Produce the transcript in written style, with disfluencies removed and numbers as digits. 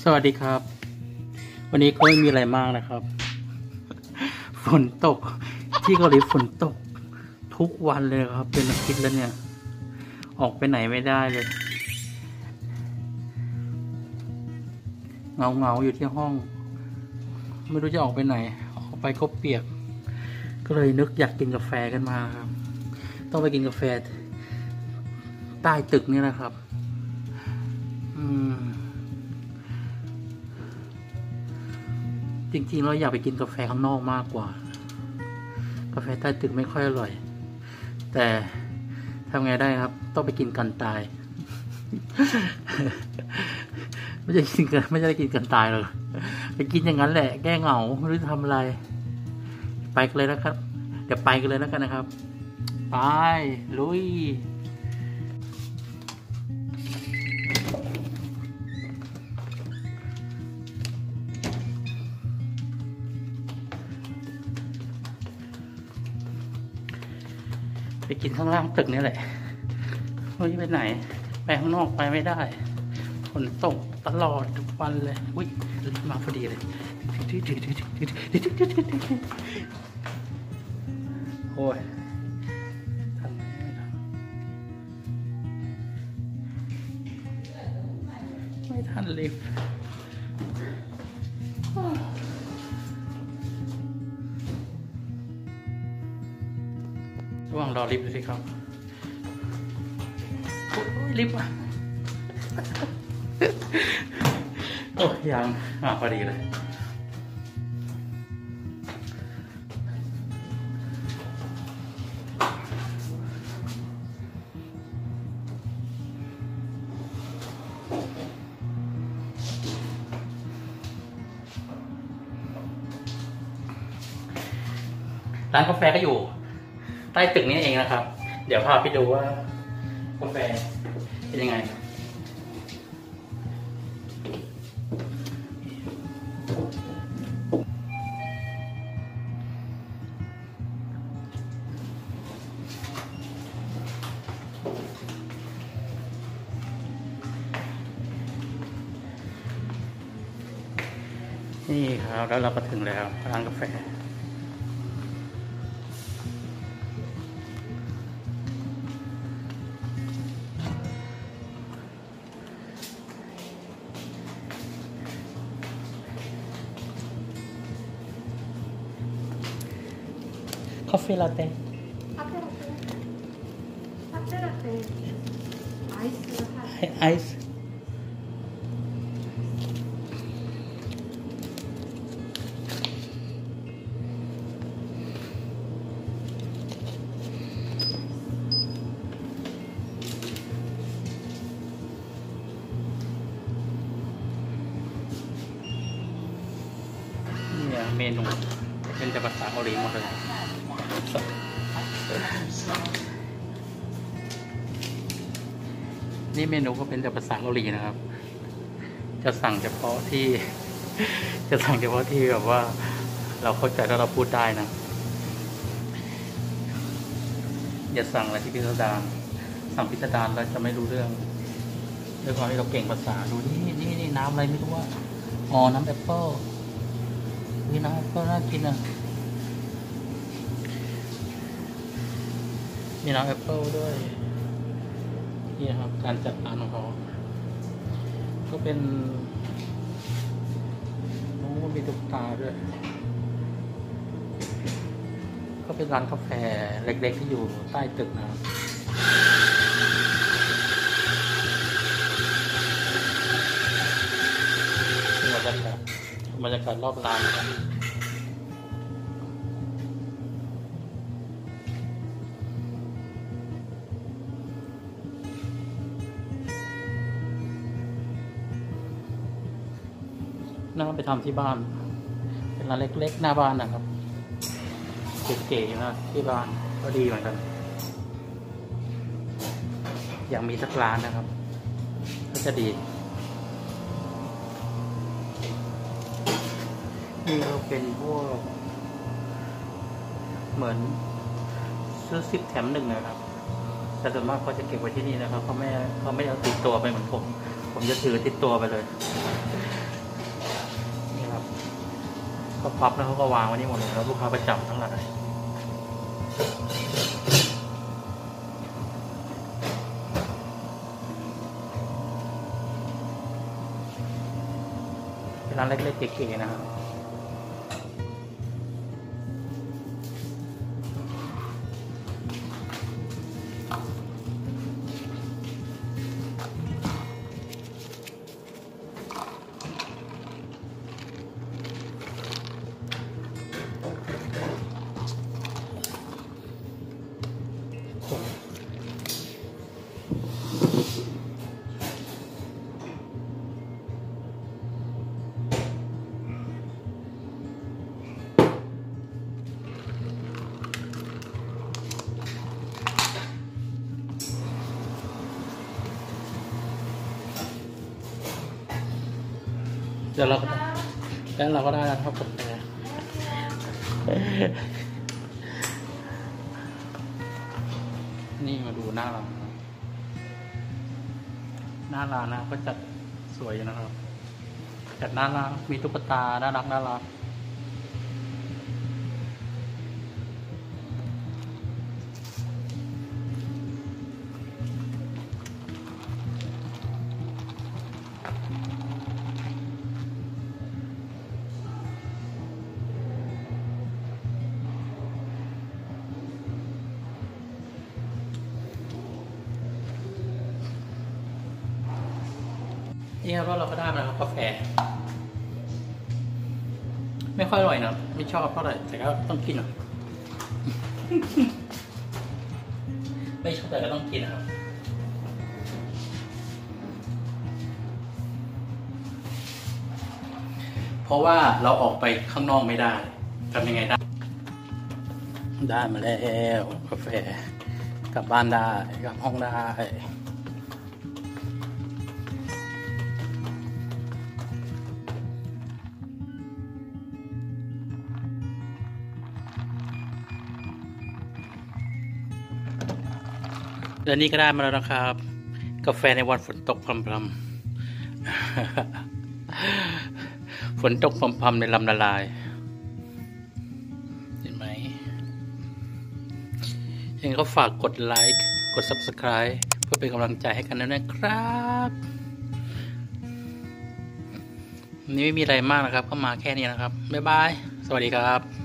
สวัสดีครับวันนี้ก็ไม่มีอะไรมากนะครับฝนตกที่เกาหลีฝนตกทุกวันเลยครับเป็นอาทิตย์แล้วเนี่ยออกไปไหนไม่ได้เลยเงาอยู่ที่ห้องไม่รู้จะออกไปไหนออกไปก็เปียกก็เลยนึกอยากกินกาแฟกันมาครับต้องไปกินกาแฟใต้ตึกนี่แหละครับจริงๆเราอยากไปกินกาแฟข้างนอกมากกว่ากาแฟใต้ตึกไม่ค่อยอร่อยแต่ทำไงได้ครับต้องไปกินกันตาย ไม่ใช่ได้กินกันตายหรอกไปกินอย่างนั้นแหละแก้เหงาไม่รู้จะทำอะไรไปกันเลยนะครับเดี๋ยวไปกันเลยแล้วกันนะครับไปลุยไปกินข้างล่างตึกนี่แหละไม่ไปไหนไปข้างนอกไปไม่ได้ฝนตกตลอดทุกวันเลยอุ้ยรีบมาพอดีเลยโอ้ยทันไม่ทันรีบระหว่างรอลิฟต์เลยสิครับลิฟต์อ่ะโอ้ยังพอดีเลยร้านกาแฟก็อยู่ใต้ตึกนี้เองนะครับเดี๋ยวพาไปดูว่ากาแฟเป็นยังไงนี่ครับแล้วเราก็ถึงแล้วร้านกาแฟคาเฟ่ลาเต้ไอซ์เนี่ยเมนูเป็นแต่ภาษาเกาหลีหมดเลยนี่เมนูก็เป็นแต่ภาษาเกาหลีนะครับจะสั่งเฉพาะที่แบบว่าเราเข้าใจแล้วเราพูดได้นะอย่าสั่งอะไรที่พิสดารสั่งพิสดารแล้วจะไม่รู้เรื่องด้วยความที่เราเก่งภาษาดูนี่น้ำอะไรไม่รู้ว่าอ๋อน้ำแอปเปิ้ลนี่น้ำแอปเปิ้ลน่ากินอ่ะมีน้ำแอปเปิ้ลด้วยนี่นะครับการจัดร้านของเขาก็เป็นมีตุ๊กตาด้วยก็เป็นร้านกาแฟเล็กๆที่อยู่ใต้ตึกนะครับบรรยากาศรอบร้านนะครับน่าไปทำที่บ้านเป็นร้านเล็กๆหน้าบ้านนะครับเก๋ๆนะที่บ้านก็ดีเหมือนกันอยากมีสักร้านนะครับก็จะดีนี่เราเป็นพวกเหมือนซื้อ10 แถม 1นะครับแต่ส่วนมากเขาจะเก็บไว้ที่นี่นะครับเขาไม่เอาติดตัวไปเหมือนผมจะถือติดตัวไปเลยก็พับแล้วเขาก็วางไว้นี่หมดเลยแล้วลูกค้าประจำทั้งหลายเป็นร้านเล็กๆเก๋ๆนะครับเดี๋ยวเราก็แล้วเราก็ได้แล้วครับกาแฟนี่มาดูหน้าร้านนะก็จัดสวยนะครับจัดน่ารักมีตุ๊กตาน่ารักนี่ครับเราก็ได้มาแล้วครับกาแฟไม่ค่อยอร่อยนะไม่ชอบเท่าไหร่แต่ก็ต้องกินอ่ะ ไม่ชอบแต่ก็ต้องกินนะครับเพราะว่าเราออกไปข้างนอกไม่ได้ทำยังไงได้มาแล้วกาแฟกลับบ้านได้กลับห้องได้และนี่ก็ได้มาแล้วนะครับกาแฟในวันฝนตกพรำๆฝนตกพรำๆในลำละลายเห็นไหมยังไงก็ฝากกดไลค์กด Subscribe เพื่อเป็นกำลังใจให้กันด้วยนะครับนี่ไม่มีอะไรมากนะครับก็มาแค่นี้นะครับบ๊ายบายสวัสดีครับ